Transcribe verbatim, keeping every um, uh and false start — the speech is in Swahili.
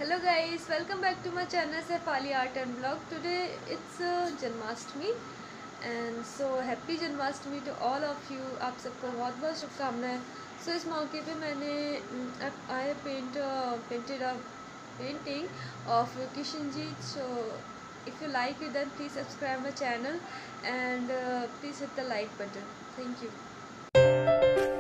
Hello guys, welcome back to my channel Sefali Art and Vlog. Today it's uh, Janmashtmi and so happy Janmashtmi to all of you. आप सबको बहुत बहुत शुभकामनाएं. So इस मौके पे मैंने mm, I paint uh, painted a painting of Kishanji. So if you like it, then please subscribe my channel and uh, please hit the like button. Thank you.